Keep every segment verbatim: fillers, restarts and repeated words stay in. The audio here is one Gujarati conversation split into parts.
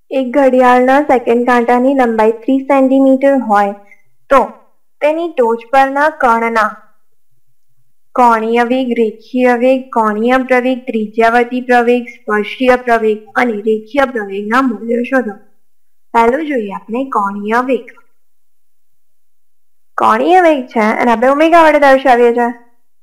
एक घड़ियाळना सेकंड कांटानी लंबाई तीस सेंटीमीटर होय तो तेनी टोच परना कणना कोणीय वेग, रेखीय वेग, कोणीय प्रवेग, त्रिज्यावर्ती प्रवेग, स्पर्शीय प्रवेग અને રેખીય પ્રવેગના મૂલ્યો શોધો। પહેલું જોઈએ આપણે કોણીય વેગ। કોણીય વેગ છે અને આપણે ઓમેગા વડે દર્શાવીએ છીએ।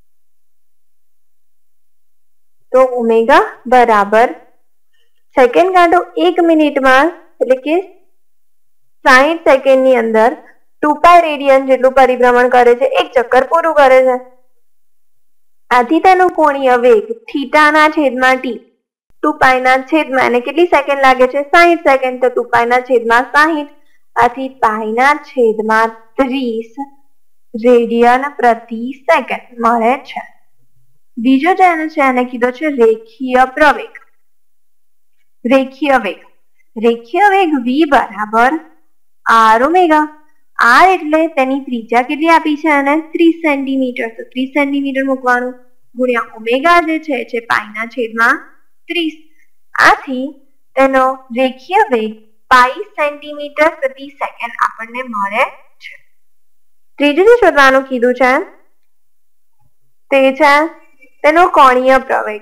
તો ઓમેગા બરાબર સેકન્ડ કાંટો એક મિનિટમાં એટલે કે સાહીઠ સેકન્ડની અંદર ટુ પાઈ રેડિયન જેટલું પરિભ્રમણ કરે છે, એક ચક્કર પૂરું કરે છે। આથી તેનો કોણીય વેગ થીટાના છેદમાં ટી ટુ પાઈના છેદમાં એને કેટલી સેકન્ડ લાગે છે? સાહીઠ સેકન્ડ। તો ટુ પાઈના છેદમાં સાહીઠ આથી પાઈના છેદમાં ત્રીસ રેડિયન પ્રતિ સેકન્ડ મળે છે। બીજો જેને છે એને કીધો છે રેખીય પ્રવેગ। રેખીય વેગ રેખીય વેગ v બરાબર આર ઓમેગા। આર એટલે તેની ત્રિજ્યા કેટલી આપી છે અને ત્રીસ સેન્ટીમીટર। તો ત્રીસ સેન્ટીમીટર મૂકવાનું ગુણ્યા ઓમેગા જે છે છે પાઈના છેદમાં ત્રીસ। આથી તેનો રેખીય વેગ પાઈ સેન્ટીમીટર પ્રતિ સેકન્ડ આપણને મળે છે। ત્રીજું જે શોધવાનું કીધું છે તે છે તેનો કોણીય પ્રવેગ।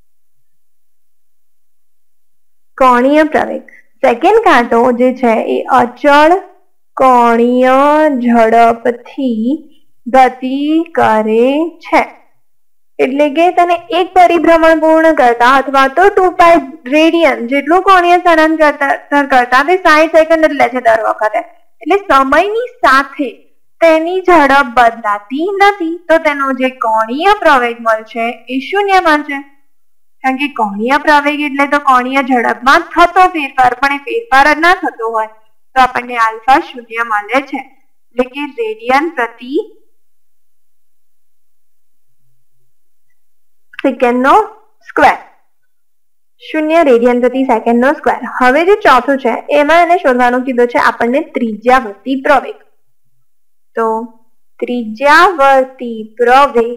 કોણીય પ્રવેગ સેકન્ડ કાંટો જે છે એ અચળ કોણીય ઝડપથી ગતિ કરે છે। એટલે કે તેને એક પરિભ્રમણ પૂર્ણ કરતા અથવા તો ટુ પાઈ રેડિયન જેટલું કોણીય સ્થળાંતર કરતા તે સાહીઠ સેકન્ડ જ લે છે દર વખતે। એટલે સમયની સાથે તેની ઝડપ બદલાતી નથી। તો તેનો જે કોણીય પ્રવેગ મળશે એ શૂન્ય મળશે। કારણ કે કોણીય પ્રવેગ એટલે તો કોણીય ઝડપમાં થતો ફેરફાર, પણ એ ફેરફાર જ ના થતો હોય તો આપણને આલ્ફા શૂન્ય મળે છે। એટલે કે રેડિયન પ્રતિ સેકન્ડનો સ્ક્વેર, શૂન્ય રેડિયન પ્રતિ સેકન્ડનો સ્ક્વેર। હવે જે ચોથું છે એમાં એને શોધવાનું કીધું છે આપણને ત્રિજ્યાવર્તી પ્રવેગ। તો ત્રિજ્યાવર્તી પ્રવેગ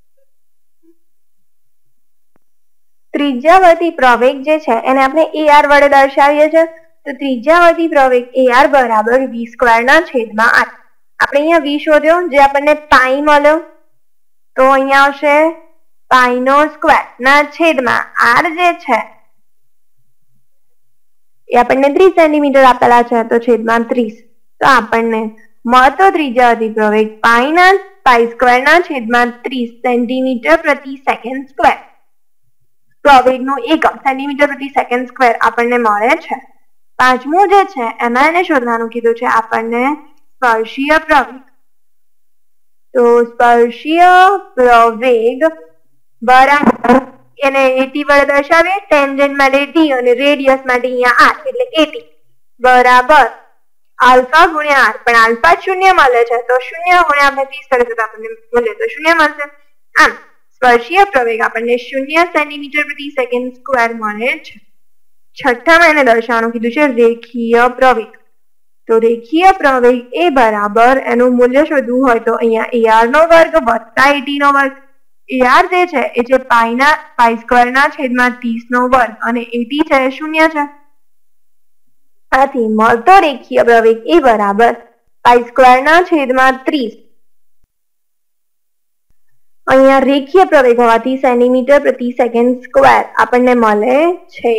ત્રિજ્યાવર્તી પ્રવેગ જે છે એને આપણે એ આર વડે દર્શાવીએ છીએ। તો ત્રિજ્યાવર્તી પ્રવેગ એ આર બરાબર વી સ્ક્વેરના છેદમાં આર। આપણે અહીંયા વી શોધ્યો જે આપણને પાઈ મળ્યો, તો અહીંયા આવશે પાઈનો સ્ક્વેર ના છેદમાં આર જે છે એ આપણને ત્રીસ સેન્ટીમીટર આપેલા છે તો છેદમાં ત્રીસ। તો આપણને મળતો ત્રિજ્યાવર્તી પ્રવેગ પાઈના પાઈ સ્ક્વેરના છેદમાં ત્રીસ સેન્ટીમીટર પ્રતિ સેકન્ડ સ્ક્વેર। પ્રવેગનું એકમ સેન્ટીમીટર પ્રતિ સેકન્ડ સ્ક્વેર આપણને મળે છે। પાંચમું જે છે એમાં એને શોધવાનું કીધું છે આપણને સ્પર્શીય પ્રવેગ। તો સ્પર્શીય પ્રવેગ બરાબર એને એટી વડે દર્શાવીએ। ટેન્જન્ટ માટે ટી અને રેડિયસ માટે અહીંયા આર એટલે એટી બરાબર આલ્ફા ગુણ્યા આર, પણ આલ્ફા શૂન્ય મળે છે તો શૂન્ય ગુણ્યા આપણે ત્રીસ કરીશું તો આપણને મળે તો શૂન્ય મળશે। આમ સ્પર્શીય પ્રવેગ આપણને શૂન્ય સેન્ટીમીટર પ્રતિ સેકન્ડ સ્ક્વેર મળે છે। છઠ્ઠામાં એને દર્શાવવાનું કીધું છે રેખીય પ્રવેગ। તો રેખીય પ્રવેગ એ બરાબર એનું મૂલ્ય શોધવું હોય તો અહીંયા એ આર નો વર્ગ વત્તા એટી નો વર્ગ। એ આર જે છે એ છે પાઈના પાઈ સ્ક્વેરના છેદમાં ત્રીસ નો વર્ગ અને એટી છે શૂન્ય છે। આથી મળતો રેખીય પ્રવેગ એ બરાબર પાઈ સ્ક્વેરના છેદમાં ત્રીસ। અહીંયા રેખીય પ્રવેગ હોવાથી સેન્ટીમીટર પ્રતિ સેકન્ડ સ્ક્વેર આપણને મળે છે।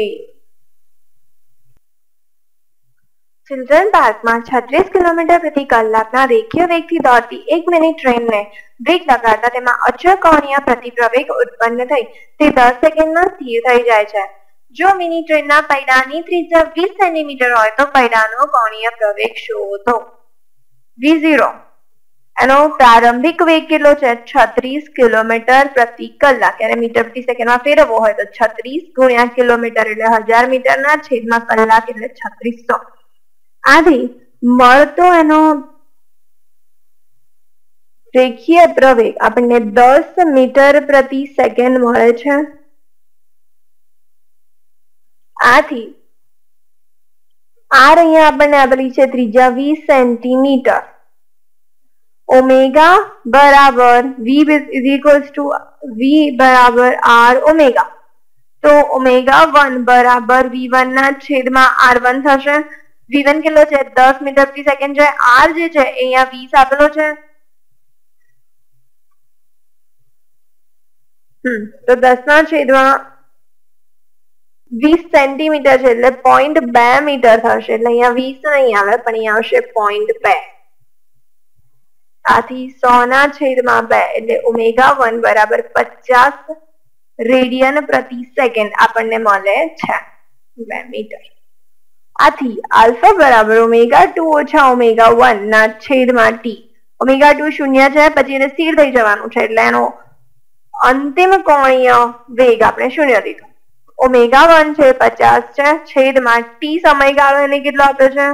ચિલ્ડ્રન પાર્કમાં છત્રીસ કિલોમીટર પ્રતિ કલાકના રેખીય વેગથી દોડતી એક મિનિટ ટ્રેનને બ્રેક લગાડતા તેમાં અચળ કોણીય પ્રતિપ્રવેગ ઉત્પન્ન થઈ તે દસ સેકન્ડમાં સ્થિર થઈ જાય છે। જો મિની ટ્રેનના પૈડાની ત્રિજ્યા વીસ સેન્ટીમીટર હોય તો પૈડાનો કોણીય પ્રવેગ શોધો। વી ઝીરો એનો પ્રારંભિક વેગ કેટલો છે? છત્રીસ કિલોમીટર પ્રતિ કલાક। એને મીટર પ્રતિ સેકન્ડમાં ફેરવવો હોય તો છત્રીસ ગુણ્યા કિલોમીટર એટલે હજાર મીટરના છેદમાં કલાક એટલે છત્રીસો। આથી મળતો એનો રેખીય પ્રવેગ આપણને દસ મીટર પ્રતિ સેકન્ડ મળે છે। આથી આર અહીંયા આપણને આપેલી છે ત્રિજ્યા વીસ સેન્ટીમીટર। ઓમેગા બરાબર v is equals to v બરાબર r ઓમેગા। तो ओमेगा वन बराबर वी वन ना छेदમાં આર વન થશે। વી વન કેટલો છે દસ મીટર પ્રતિ સેકન્ડ છે। આર જે છે એ અહીંયા વીસ આપેલો છે। હમ તો દસ ના છેદમાં વીસ સેન્ટીમીટર છે એટલે પોઈન્ટ બે મીટર થશે। એટલે અહીંયા વીસ નહીં આવે પણ અહીંયા આવશે પોઈન્ટ બે। આથી સો ના છેદમાં બે એટલે ઓમેગા વન બરાબર પચાસ રેડિયન પ્રતિ સેકન્ડ આપણને મળે છે બે મીટર। આથી આલ્ફા બરાબર ઓમેગા ટુ ઓછા ઓમેગા વન ના છેદમાં ટી। ઓમેગા ટુ શૂન્ય છે પછી એને સ્થિર થઈ જવાનું છે એટલે એનો અંતિમ કોણીય વેગ આપણે શૂન્ય લીધો। ઓમેગા વન છે પચાસ છે છેદમાં ટી સમયગાળો એને કેટલો આપ્યો છે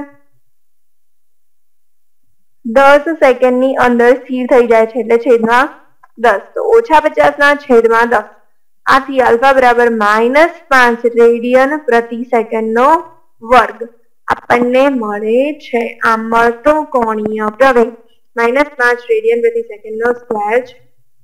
દસ સેકન્ડ ની અંદર સ્થિર થઈ જાય છે એટલે છેદમાં દસ। તો ઓછા પચાસ ના છેદમાં દસ। આથી આલ્ફા બરાબર માઇનસ પાંચ રેડિયન પ્રતિ સેકન્ડ નો વર્ગ આપણને મળે છે। આ મળતો કોણીય પ્રવેગ માઇનસ પાંચ રેડિયન પ્રતિ સેકન્ડ નો સ્ક્વેર છે।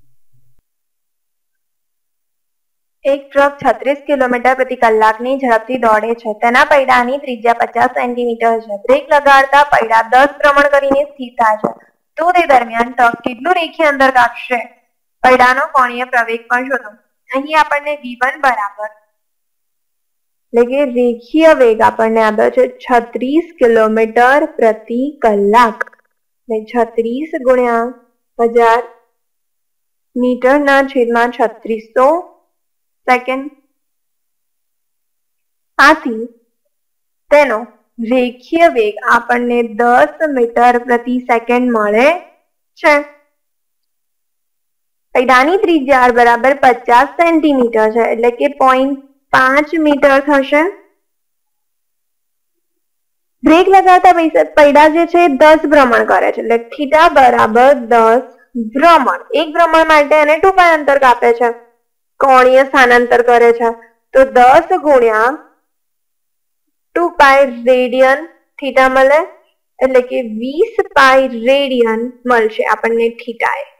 એક ટ્રક છત્રીસ કિલોમીટર પ્રતિ કલાકની ઝડપથી દોડે છે। તેના પૈડાની ત્રિજ્યા પચાસ સેન્ટીમીટર છે। બ્રેક લગાડતા પૈડા દસ ભ્રમણ કરીને સ્થિર થાય છે। તો તે દરમિયાન ટ્રક કેટલું રેખીય અંતર કાપશે? પૈડાનો કોણીય પ્રવેગ પણ શોધો। અહીં આપણને વી વન બરાબર એટલે કે રેખીય વેગ આપણને આપ્યો છે છત્રીસ કિલોમીટર પ્રતિ કલાક। છત્રીસ ગુણ્યા હજાર મીટર ના છેદમાં છત્રીસો સેકન્ડ। આથી તેનો રેખીય વેગ આપણને દસ મીટર પ્રતિ સેકન્ડ મળે છે। પૈડાની ત્રિજ્યા બરાબર પચાસ સેન્ટીમીટર છે એટલે કે પોઈન્ટ પાંચ મીટર થશે। બ્રેક લગાવતા પૈડા જે છે દસ ભ્રમણ કરે છે એટલે થીટા બરાબર દસ ભ્રમણ। એક ભ્રમણ માટે એને ટુ પાઈ અંતર કાપે છે કોણીય સ્થાનાંતર કરે છે। તો દસ ગુણ્યા ટુ પાઈ રેડિયન થીટા મળે એટલે કે વીસ પાઈ રેડિયન મળશે આપણને થીટા એ।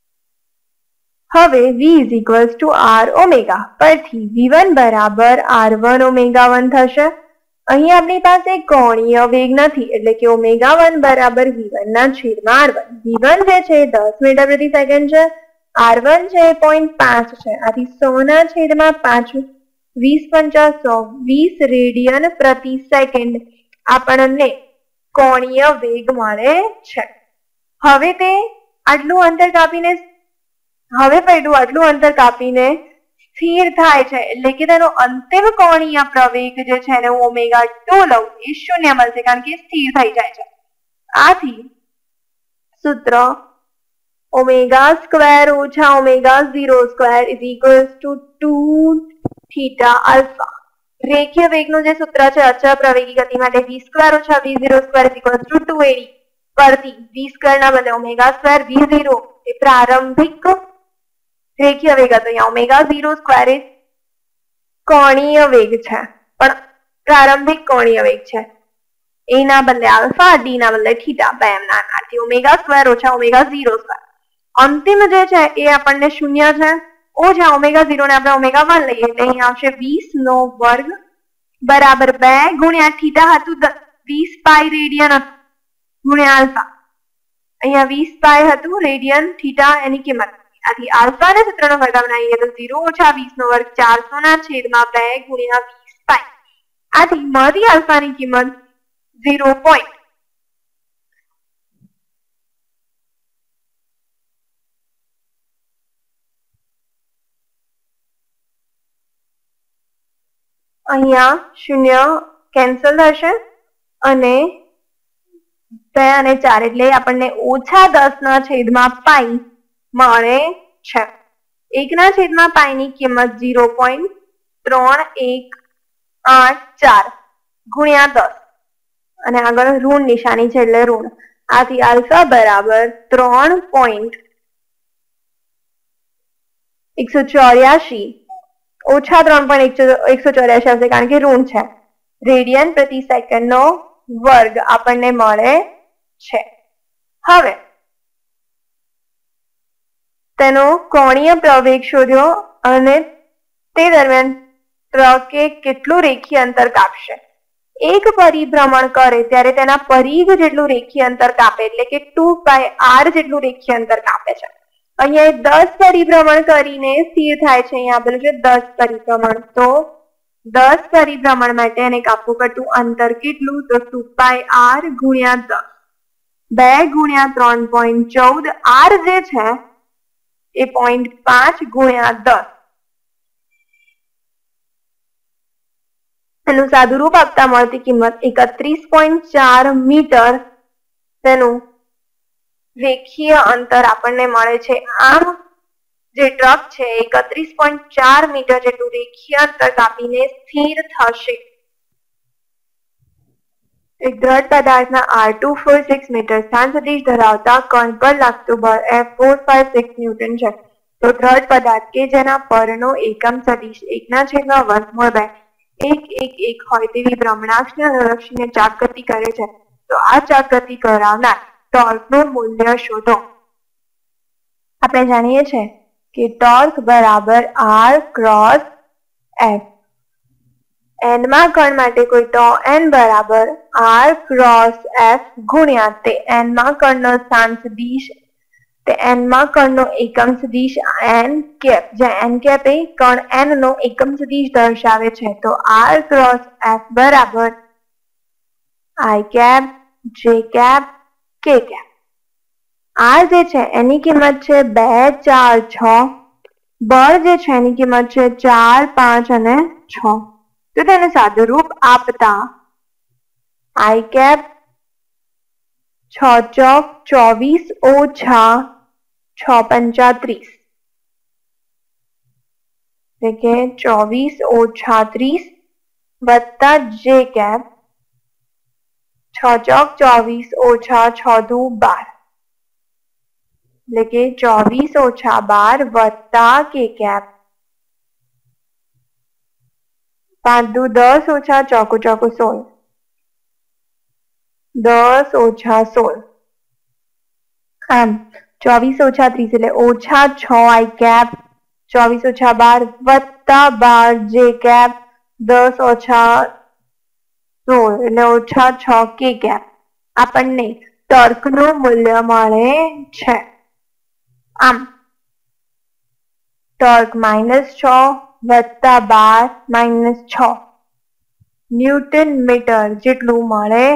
હવે v is equals to r omega પરથી વી વન બરાબર આર વન ઓમેગા વન થશે। અહીં આપણી પાસે કોણીય વેગ નથી એટલે કે ઓમેગા વન બરાબર વી વન ના છેદમાં આર વન। વી વન જે છે દસ મીટર પ્રતિ સેકન્ડ છે આર વન છે પોઈન્ટ પાંચ છે। આથી સો ના છેદમાં પાંચ વીસ પંચા સો વીસ રેડિયન પ્રતિ સેકન્ડ આપણને કોણીય વેગ મળે છે। હવે તે આટલું અંતર કાપીને હવે પૈડું આટલું અંતર કાપીને સ્થિર થાય છે એટલે કે તેનો અંતિમ કોણીય પ્રવેગ જે છે એને હું ઓમેગા ટુ લઉં એ શૂન્ય મળશે કારણ કે સ્થિર થઈ જાય છે। આથી સૂત્ર ઓમેગા સ્ક્વેર ઓછા omega zero square is equals to two theta alpha. રેખીય વેગનું જે સૂત્ર છે અચળ પ્રવેગી ગતિ માટે વી સ્ક્વેર ઓછા V zero square is equals to two A પરથી વી સ્ક્વેર ના બદલે ઓમેગા સ્ક્વેર વી ઝીરો એ પ્રારંભિક રેખીય વેગ હતો। અહીંયા ઓમેગા ઝીરો સ્ક્વેર એ કોણીય વેગ છે પણ પ્રારંભિક કોણીય વેગ છે। એ ના બદલે આલ્ફા ડી ના બદલે થીટા બે એમ નાનાથી ઓમેગા સ્ક્વેર ઓછા ઓમેગા ઝીરો સ્ક્વેર। અંતિમ જે છે એ આપણને શૂન્ય છે ઓછા ઓમેગા ઝીરો ને આપણે ઓમેગા વન લઈએ એટલે અહીંયા આવશે વીસ નો વર્ગ બરાબર બે ગુણ્યા થીટા હતું વીસ પાઈ રેડિયન ગુણ્યા આલ્ફા। અહીંયા વીસ પાઈ હતું રેડિયન થીટા એની કિંમત। આથી આલ્ફા ને સૂત્રનો વર્ગ બનાવીએ તો ઝીરો ઓછા વીસ નો વર્ગ ચારસો ના છેદમાં બે ગુણ્યા વીસ પાઈ। આથી મળતી આલ્ફાની કિંમત ઝીરો પોઈન્ટ અહીંયા શૂન્ય કેન્સલ થશે અને બે અને ચાર એટલે આપણને ઓછા દસ ના છેદમાં પાઈ મળે છે। એક ના છેદમાં પાઈ ની કિંમત ઝીરો પોઈન્ટ ત્રણ એક આઠ ચાર ગુણ્યા દસ અને આગળ ઋણ નિશાની છે એટલે ઋણ। આથી આલ્ફા બરાબર ત્રણ પોઈન્ટ એકસો ચોર્યાસી ઓછા ત્રણ પોઈન્ટ એકસો ચોર્યાસી આવશે કારણ કે ઋણ છે રેડિયન પ્રતિ સેકન્ડ નો વર્ગ આપણને મળે છે। હવે તેનો કોણીય પ્રવેગ શોધ્યો અને તે દરમિયાન ટ્રકે કેટલું રેખીય અંતર કાપશે? એક પરિભ્રમણ કરે ત્યારે તેના પરિઘ જેટલું રેખીય અંતર કાપે એટલે કે ટુ બાય આર જેટલું રેખીય અંતર કાપે છે. અહીંયા દસ પરિભ્રમણ કરીને સ્થિર થાય છે. અહીંયા આપેલું છે દસ પરિભ્રમણ, તો દસ પરિભ્રમણ માટે એને કાપવું પડતું અંતર કેટલું? તો ટુ પાય આર ગુણ્યા દસ, બે ગુણ્યા ત્રણ પોઈન્ટ ચૌદ, આર જે છે એ પોઈન્ટ પાંચ ગુણ્યા દસ. એનું સાદું રૂપ આપતા મળતી કિંમત એકત્રીસ પોઈન્ટ ચાર મીટર તેનું રેખીય અંતર આપણને મળે છે. આમ જે ટ્રક છે એકત્રીસ પોઈન્ટ ચાર મીટર જેટલું રેખીય અંતર કાપીને સ્થિર થશે. એક દ્રઢ પદાર્થના R two four six metre સ્થાન સદિશ ધરાવતા કણ પર લાગતું બળ F four five six newton છે. તો દ્રઢ પદાર્થ કે જેના પરનો એકમ સદિશ એકના છેદમાં વર્ગમૂળ બે એક એક એક હોય તેવી ભ્રમણાક્ષને અનુલક્ષીને ચાક ગતિ કરે છે. તો આ ચાક ગતિ કરાવનાર ટોર્કનું મૂલ્ય શોધો. આપણે જાણીએ છીએ કે ટોર્ક બરાબર આર ક્રોસ એફ. એનમાં કણ માટે કોઈ ટો એન બરાબર આર ક્રોસ એફ ગુણ્યા તે એનમાં કણનો સ્થાન સદિશ તે એનમાં કણનો એકમ સદિશ એન કેપ, જ્યાં એન કેપ એ કણ એન નો એકમ સદિશ દર્શાવે છે. તો આર ક્રોસ એફ બરાબર I cap J cap K cap. R જે છે એની કિંમત છે બે ચાર છ, બળ જે છે એની કિંમત છે ચાર પાંચ અને છ. તો તેને સાદું રૂપ આપતા આઈ કેપ છ ચોક ચોવીસ ઓછા છ પંચા ત્રીસ, એટલે કે ચોવીસ ઓછા ત્રીસ વત્તા જે કેપ છ ચોક ચોવીસ ઓછા છ દુ બાર, એટલે કે ચોવીસ ઓછા બાર વત્તા કે કેપ પાંચ દુ દસ ઓછા ચોકુ ચોકુ સોળ, દસ ઓછા સોળ. આમ ચોવીસ ઓછા ત્રીસ એટલે ઓછા છ આઈ કેપ, ચોવીસ ઓછા બાર વત્તા બાર જે કેપ, દસ ઓછા સોળ એટલે ઓછા છ કે કેપ. આપણને ટોર્કનું મૂલ્ય મળે છે. આમ ટોર્ક માઇનસ છ વત્તા બાર માઇનસ છ ન્યૂટન મીટર જેટલું મળે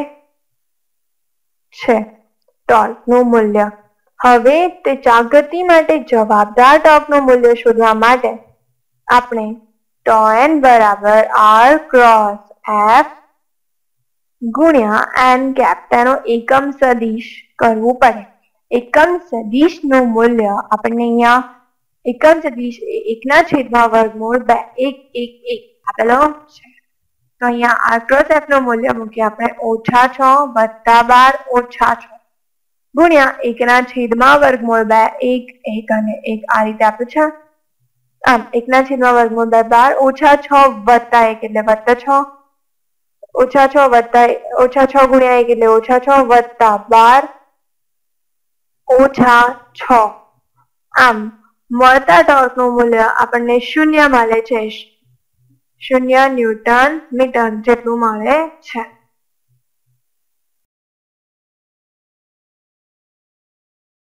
છે ટોર્કનું મૂલ્ય. હવે તે ચાક ગતિ માટે જવાબદાર ટોર્કનું મૂલ્ય શોધવા માટે આપણે ટો એન બરાબર આર ક્રોસ એફ ગુણ્યા એન કેપ તેનો એકમ સદિશ કરવું પડે. એકમ સદિશનું મૂલ્ય આપણને અહીંયા એકમ સદિશ એકના છેદમાં વર્ગમૂળ બે એક એક એક આપેલો છે. તો અહીંયા આર ક્રોસ એફ નું મૂલ્ય મૂકીએ આપણે ઓછા છ વત્તા બાર ઓછા છ ગુણ્યા એકના છેદમાં વર્ગમૂળ બે એક એક અને એક આ રીતે આપ્યું છે. આમ એકના છેદમાં વર્ગમૂળ બે બાર ઓછા છ વત્તા એક એટલે વત્તા છ, ઓછા છ વત્તા ઓછા છ ગુણ્યા એક એટલે ઓછા છ વત્તા બાર ઓછા છ. આમ મળતા ટોર્કનું મૂલ્ય આપણને શૂન્ય મળે છે, શૂન્ય ન્યૂટન મીટર જેટલું મળે છે.